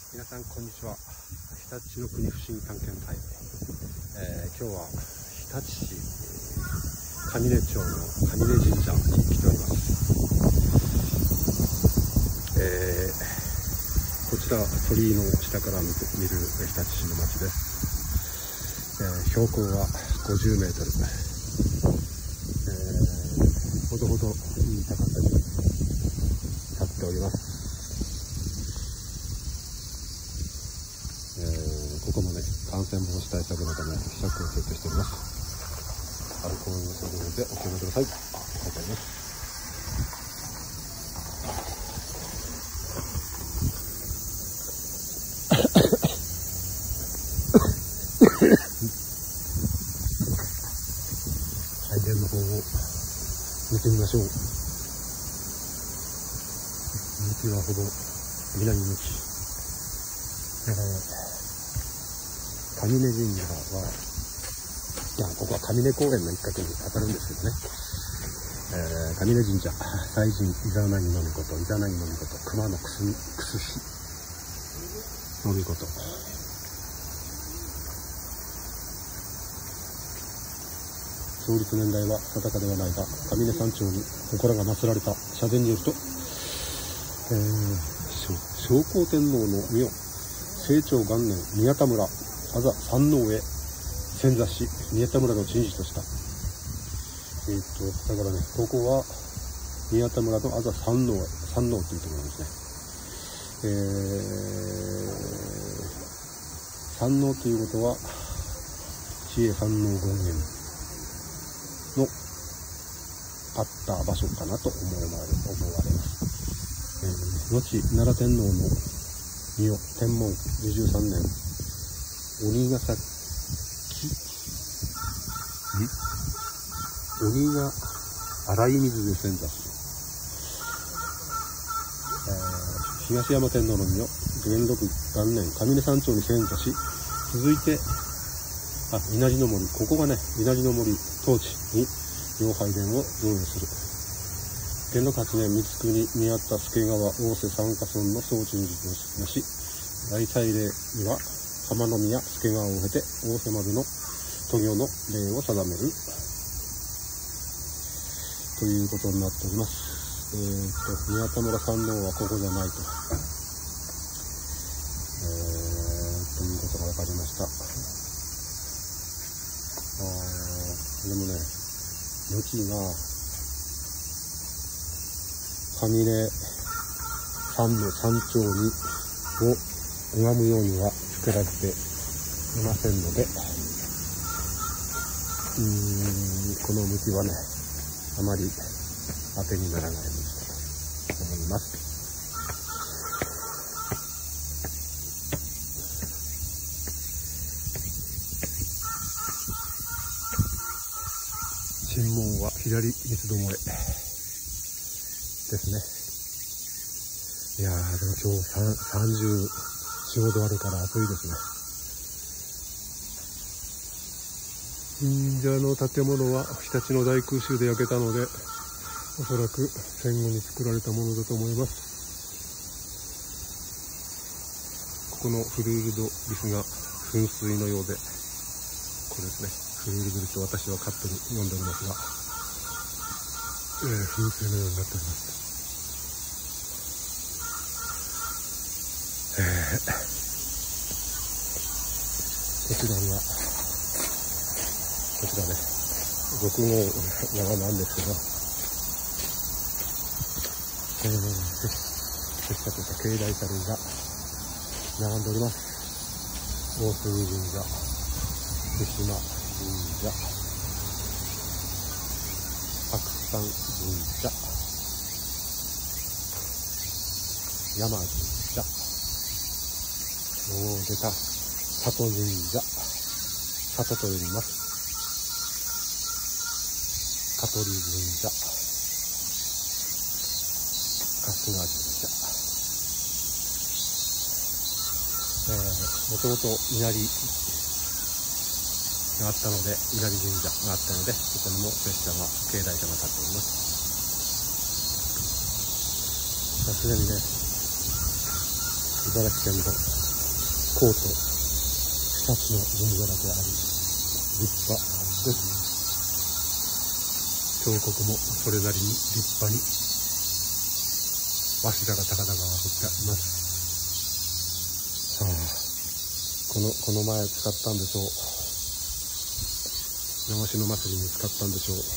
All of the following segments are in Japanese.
皆さんこんにちは。日立の国不思議探検隊、今日は日立市上根町の上根神社に来ております。こちら鳥居の下から見る日立市の町です。標高は50メートル、ほどほどいい高さに立っております。ここもね、感染防止対策のためひしゃくを設置しております。アルコールの消毒でお気をつけください。ありがとうございます。拝殿の方を見てみましょう。向きはほぼ南向き。上根神社は、ここは上根公園の一角に当たるんですけどね、上根神社、祭神イザナギのみこと、イザナギのみこと、熊野くすしのみこと。創立年代は定かではないが、上根山頂に祠が祀られた社殿によると、聖光天皇の御代清朝元年、宮田村安座山王へ遷座し、宮田村の鎮守とした。だからね、ここは宮田村の安座山王というところなんですね。山王ということは比叡山王権現のあった場所かなと思われます。後奈良天皇の御代天文23年、鬼が洗い水で遷座する。東山天皇の御代元禄元年、上根山頂に遷座し、続いて稲荷の森、ここがね、稲荷の森当地に妖拝殿を造営する。元禄8年、光圀にあった助川大瀬三家村の総鎮守とし、大祭礼には浜宮助川を経て大瀬までの渡御の礼を定めるということになっております。宮田村山王はここじゃないと、いうことが分かりました。でもね、後が上根山の山頂にを拝むようには作られていませんので、この向きはね、あまり当てにならない向きと思います。神門は左三つどもえですね。いやー、でも今日34、5度あるから暑いですね。神社の建物は日立の大空襲で焼けたので、おそらく戦後に作られたものだと思います。ここのフルールドリスが噴水のようで、これですね、フルールドリスと私は勝手に呼んでおりますが、噴水のようになっております。こちらね、6号山なんですけど、拙者とした境内車類が並んでおります。大杉神社、福島神社、白山神社、山神社、出た里神社、里と呼びます。香取神社、春日神社、もともと稲荷があったので、稲荷神社があったので、そこにも拙者が境内車が立っております。さすがにね、茨城県のコート2つの神社だけあり立派です。彫刻もそれなりに立派に鷲田が高々が彫ってあります。この前使ったんでしょう。長篠祭りに使ったんでしょう。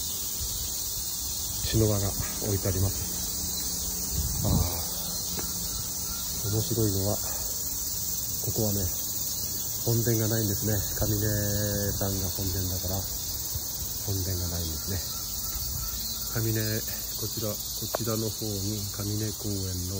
茅の輪が置いてあります。面白いのはここはね、本殿がないんですね。上根さんが本殿だから本殿がないんですね。上根、こちらの方に上根公園の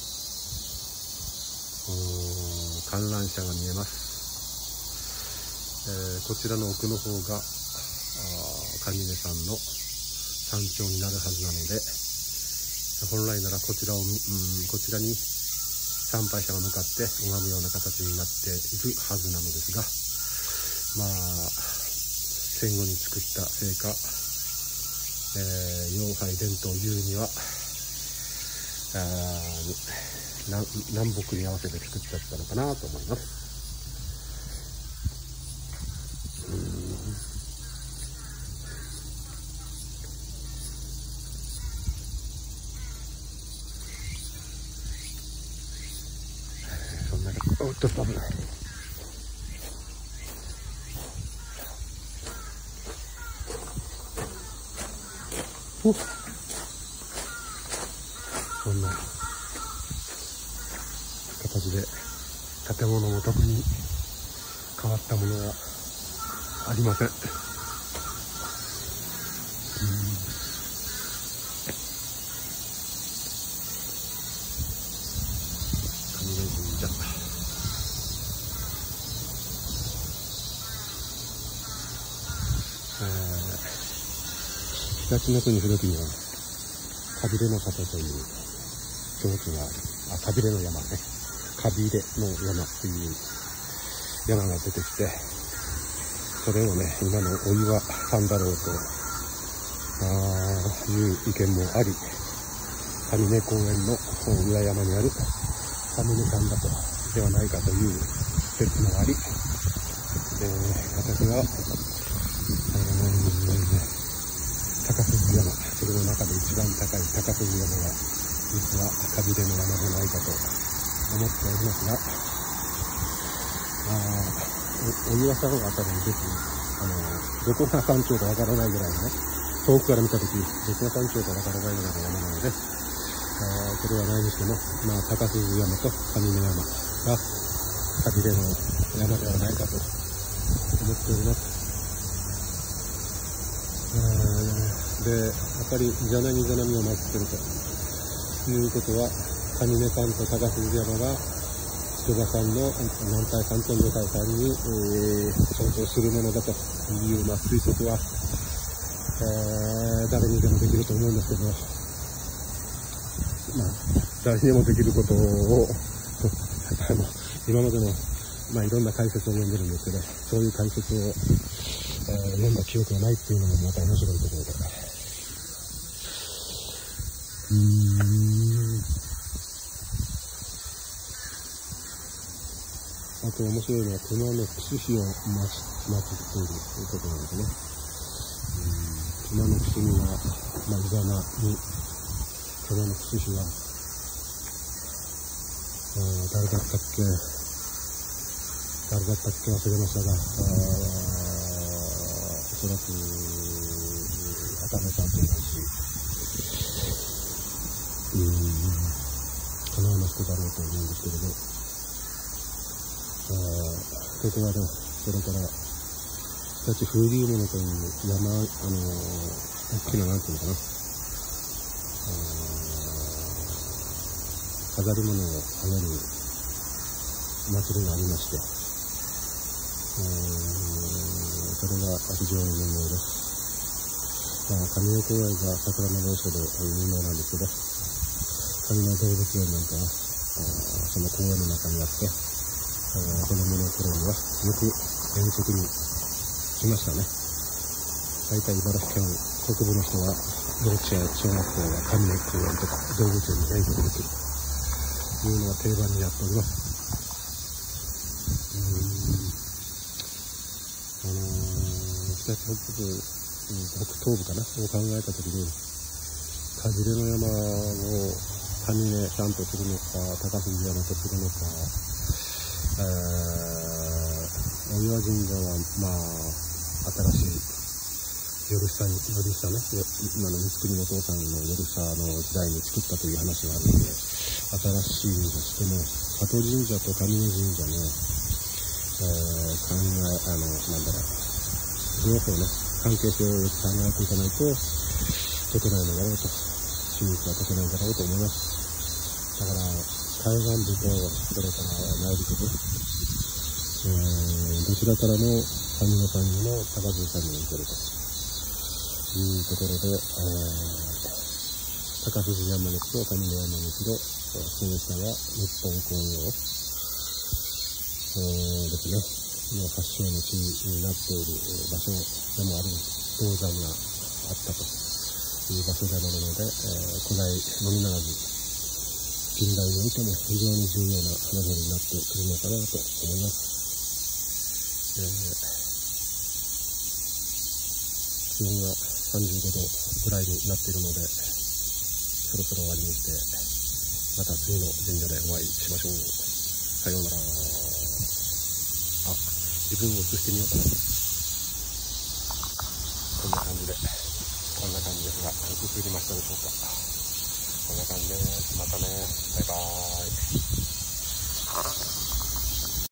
観覧車が見えます。こちらの奥の方が上根さんの山頂になるはずなので、本来ならこちらに参拝者が向かって拝むような形になっているはずなのですが、戦後に作ったせいか、妖拝伝統いうには南北に合わせて作っちゃったのかなと思います。おっと危ない。そんな形で建物も特に変わったものはありません。東の国古きにはかびれの里という境地がある。かびれの山ね。かびれの山という山が出てきて、それをね、今のお岩さんだろうという意見もあり、上根公園の裏山にある上根さんだとではないかという説もあり、私は高筋山、それの中で一番高い高筋山が実はかびれの山じゃないかと思っておりますが、お岩さんはあたりに別にどこが山頂かわからないぐらいのね、遠くから見たときどこが山頂かわからないぐらいの山なので、それは何にしても高筋山と上根山がかびれの山ではないかと思っております。で、やっぱりイザナミを祀ってるということは、上根さんと高筋山が筑波山の男体山と女体山に、相当するものだという推測は、誰にでもできると思うんですけど、誰にでもできることを今までのいろんな解説を読んでるんですけど、そういう解説を、読んだ記憶がないっていうのもまた面白いところで。あと面白いのは熊野櫛火を祀っているということなんですね。熊野櫛には、イザナに熊野櫛火は誰だったっけ忘れましたが、おそらく茜さんと同じこのような人だろうと思うんですけれど、ここはね、それから日立風流物という山、大きななんていうのかな、飾り物をあげる祭りがありまして、それが非常に有名です。上根公園が桜の名所で有名なんですけど、上根動物園なんかはその公園の中にあって、子供の頃にはよく遠足に来ましたね。大体茨城県北部の人は幼稚園、小学校は上根公園とか動物園に遠足に来るというのは定番になっております。 北東部かなを考えたときに、かじれの山を上根山とするのか、高杉山とするのか、お岩神社はまあ新しい夜下ね、今の光国のお父さんの夜下の時代に作ったという話があるので、新しい神社しても里神社と上根神社の、両方ね、関係性をよく考えていかないと解けないのだろうと、真実は解けないんだろうと思います。だから海岸部とそれから内陸部、どちらからも上野さんにも高津さんにも行けるというところで、高藤山にしろ上野山にしろ、その下は日本工業ですねの発祥の地になっている場所でもある銅山があったという場所でもあるので、古代のみならず近代においても非常に重要な話になってくるのかなと思います。気温が35度ぐらいになっているので、そろそろ終わりにしてまた次の神社でお会いしましょう。さようなら。自分を映してみようかな。こんな感じですが、映りましたでしょうか。こんな感じです。またね。バイバーイ。